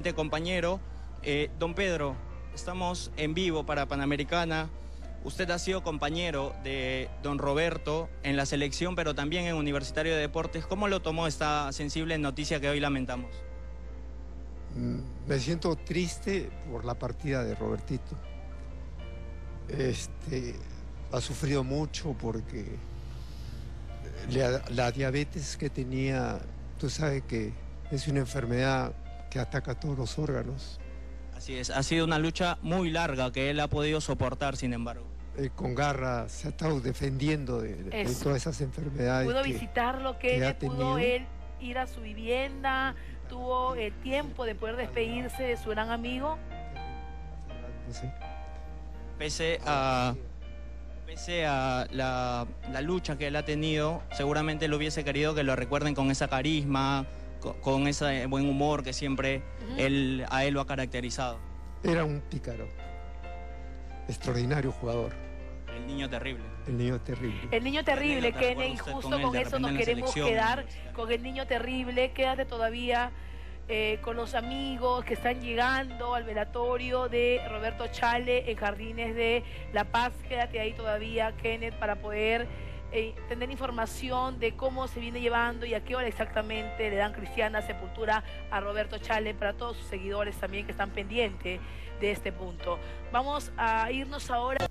excelente compañero. Don Pedro, estamos en vivo para Panamericana. Usted ha sido compañero de don Roberto en la selección, pero también en Universitario de Deportes. ¿Cómo lo tomó esta sensible noticia que hoy lamentamos? Me siento triste por la partida de Robertito. Ha sufrido mucho porque la diabetes que tenía, tú sabes que es una enfermedad que ataca todos los órganos. Así es, ha sido una lucha muy larga que él ha podido soportar, sin embargo. Con garra se ha estado defendiendo de todas esas enfermedades. ¿Pudo visitarlo, Kenneth? ¿Pudo él ir a su vivienda? ¿Tuvo el tiempo de poder despedirse de su gran amigo? Sí. Pese a la lucha que él ha tenido, seguramente él hubiese querido que lo recuerden con esa carisma, con ese buen humor que siempre a él lo ha caracterizado. Era un pícaro, extraordinario jugador. El niño terrible. El niño terrible. El niño terrible, Kenneth, y justo con eso nos queremos quedar, con el niño terrible. Quédate todavía con los amigos que están llegando al velatorio de Roberto Chale en Jardines de La Paz. Quédate ahí todavía, Kenneth, para poder tener información de cómo se viene llevando y a qué hora exactamente le dan cristiana sepultura a Roberto Chale, para todos sus seguidores también que están pendientes de este punto. Vamos a irnos ahora.